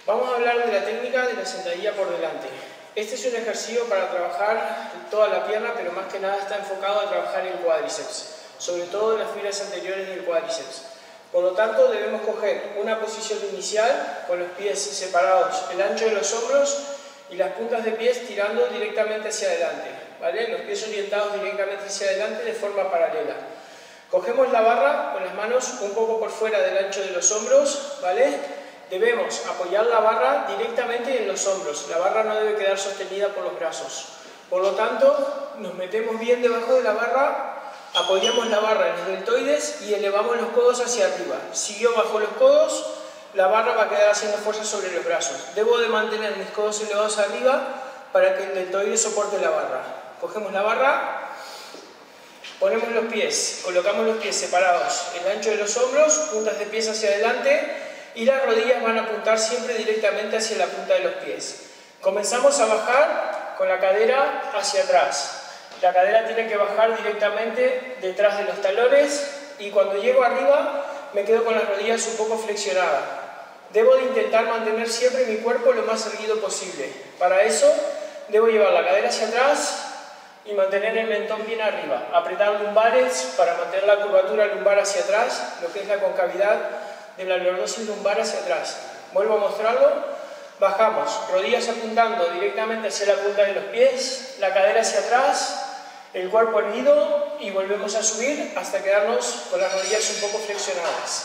Vamos a hablar de la técnica de la sentadilla por delante. Este es un ejercicio para trabajar toda la pierna, pero más que nada está enfocado a trabajar el cuádriceps, sobre todo en las fibras anteriores del cuádriceps. Por lo tanto, debemos coger una posición inicial con los pies separados, el ancho de los hombros y las puntas de pies tirando directamente hacia adelante, ¿vale? Los pies orientados directamente hacia adelante de forma paralela. Cogemos la barra con las manos un poco por fuera del ancho de los hombros, ¿vale? Debemos apoyar la barra directamente en los hombros. La barra no debe quedar sostenida por los brazos. Por lo tanto, nos metemos bien debajo de la barra, apoyamos la barra en los deltoides y elevamos los codos hacia arriba. Si yo bajo los codos, la barra va a quedar haciendo fuerza sobre los brazos. Debo de mantener mis codos elevados arriba para que el deltoide soporte la barra. Cogemos la barra, ponemos los pies, colocamos los pies separados, el ancho de los hombros, puntas de pies hacia adelante y las rodillas van a apuntar siempre directamente hacia la punta de los pies. Comenzamos a bajar con la cadera hacia atrás. La cadera tiene que bajar directamente detrás de los talones y cuando llego arriba me quedo con las rodillas un poco flexionadas. Debo de intentar mantener siempre mi cuerpo lo más erguido posible. Para eso debo llevar la cadera hacia atrás y mantener el mentón bien arriba. Apretar lumbares para mantener la curvatura lumbar hacia atrás, lo que es la concavidad de la lordosis lumbar hacia atrás. Vuelvo a mostrarlo. Bajamos, rodillas apuntando directamente hacia la punta de los pies, la cadera hacia atrás, el cuerpo erguido y volvemos a subir hasta quedarnos con las rodillas un poco flexionadas.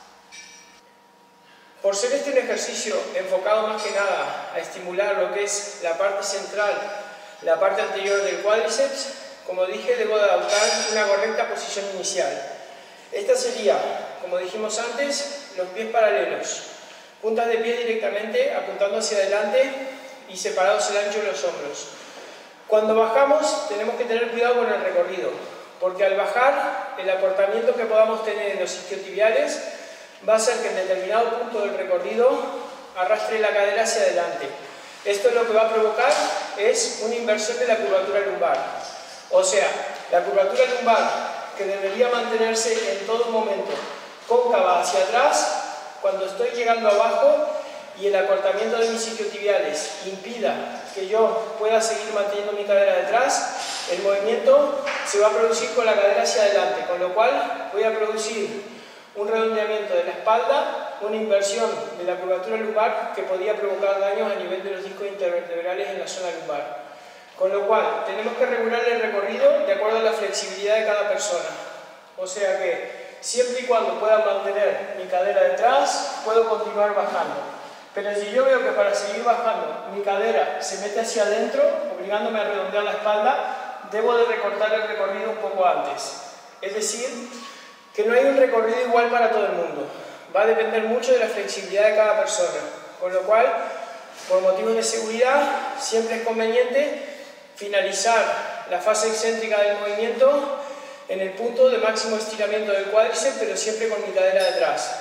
Por ser este un ejercicio enfocado más que nada a estimular lo que es la parte central, la parte anterior del cuádriceps, como dije, debo de adoptar una correcta posición inicial. Esta sería, como dijimos antes, los pies paralelos, puntas de pie directamente apuntando hacia adelante y separados el ancho de los hombros. Cuando bajamos tenemos que tener cuidado con el recorrido, porque al bajar el acortamiento que podamos tener en los isquiotibiales va a hacer que en determinado punto del recorrido arrastre la cadera hacia adelante. Esto lo que va a provocar es una inversión de la curvatura lumbar. O sea, la curvatura lumbar que debería mantenerse en todo momento cóncava hacia atrás, cuando estoy llegando abajo y el acortamiento de mis isquiotibiales impida que yo pueda seguir manteniendo mi cadera detrás, el movimiento se va a producir con la cadera hacia adelante, con lo cual voy a producir un redondeamiento de la espalda, una inversión de la curvatura lumbar que podría provocar daños a nivel de los discos intervertebrales en la zona lumbar. Con lo cual, tenemos que regular el recorrido de acuerdo a la flexibilidad de cada persona. O sea que, siempre y cuando pueda mantener mi cadera detrás, puedo continuar bajando. Pero si yo veo que para seguir bajando mi cadera se mete hacia adentro, obligándome a redondear la espalda, debo de recortar el recorrido un poco antes. Es decir, que no hay un recorrido igual para todo el mundo. Va a depender mucho de la flexibilidad de cada persona. Con lo cual, por motivos de seguridad, siempre es conveniente finalizar la fase excéntrica del movimiento en el punto de máximo estiramiento del cuádriceps, pero siempre con mi cadera detrás.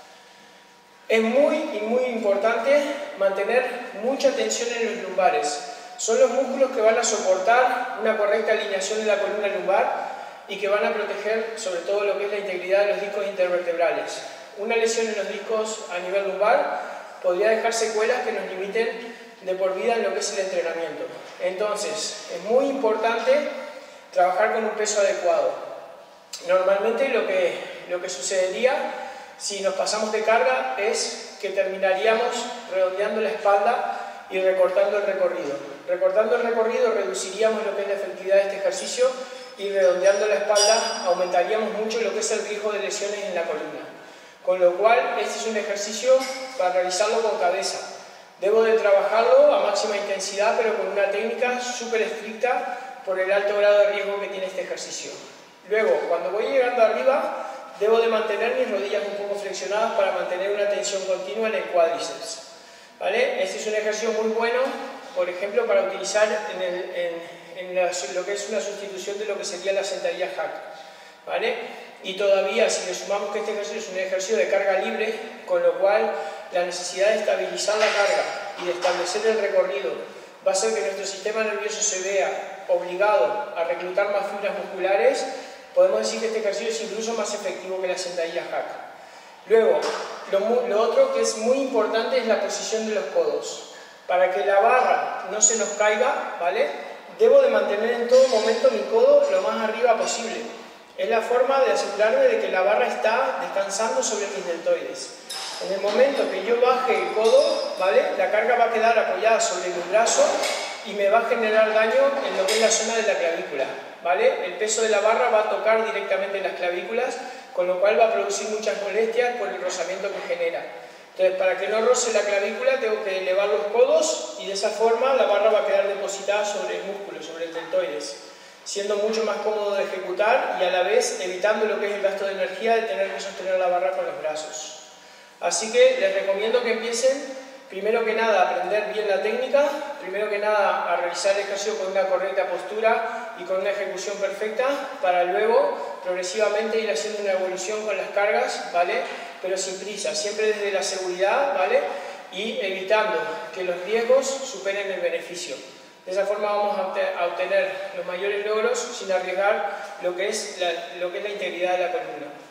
Es muy importante mantener mucha tensión en los lumbares. Son los músculos que van a soportar una correcta alineación de la columna lumbar y que van a proteger sobre todo lo que es la integridad de los discos intervertebrales. Una lesión en los discos a nivel lumbar podría dejar secuelas que nos limiten de por vida en lo que es el entrenamiento. Entonces, es muy importante trabajar con un peso adecuado. Normalmente lo que sucedería si nos pasamos de carga es que terminaríamos redondeando la espalda y recortando el recorrido. Recortando el recorrido reduciríamos lo que es la efectividad de este ejercicio y redondeando la espalda aumentaríamos mucho lo que es el riesgo de lesiones en la columna. Con lo cual, este es un ejercicio para realizarlo con cabeza. Debo de trabajarlo a máxima intensidad, pero con una técnica súper estricta por el alto grado de riesgo que tiene este ejercicio. Luego, cuando voy llegando arriba, debo de mantener mis rodillas un poco flexionadas para mantener una tensión continua en el cuádriceps. ¿Vale? Este es un ejercicio muy bueno, por ejemplo, para utilizar en lo que es una sustitución de lo que sería la sentadilla hack. ¿Vale? Y todavía, si le sumamos que este ejercicio es un ejercicio de carga libre, con lo cual la necesidad de estabilizar la carga y de establecer el recorrido va a hacer que nuestro sistema nervioso se vea obligado a reclutar más fibras musculares, podemos decir que este ejercicio es incluso más efectivo que la sentadilla hack. Luego, lo otro que es muy importante es la posición de los codos. Para que la barra no se nos caiga, ¿vale? Debo de mantener en todo momento mi codo lo más arriba posible. Es la forma de asegurarme de que la barra está descansando sobre mis deltoides. En el momento que yo baje el codo, ¿vale? La carga va a quedar apoyada sobre mi brazo y me va a generar daño en lo que es la zona de la clavícula, ¿vale? El peso de la barra va a tocar directamente en las clavículas, con lo cual va a producir muchas molestias por el rozamiento que genera. Entonces, para que no roce la clavícula, tengo que elevar los codos y de esa forma la barra va a quedar depositada sobre el músculo, sobre el deltoides, siendo mucho más cómodo de ejecutar y a la vez evitando lo que es el gasto de energía de tener que sostener la barra con los brazos. Así que les recomiendo que empiecen, primero que nada, a aprender bien la técnica, primero que nada, a realizar el ejercicio con una correcta postura y con una ejecución perfecta, para luego, progresivamente, ir haciendo una evolución con las cargas, ¿vale? Pero sin prisa, siempre desde la seguridad, ¿vale? Y evitando que los riesgos superen el beneficio. De esa forma vamos a obtener los mayores logros sin arriesgar lo que es la integridad de la columna.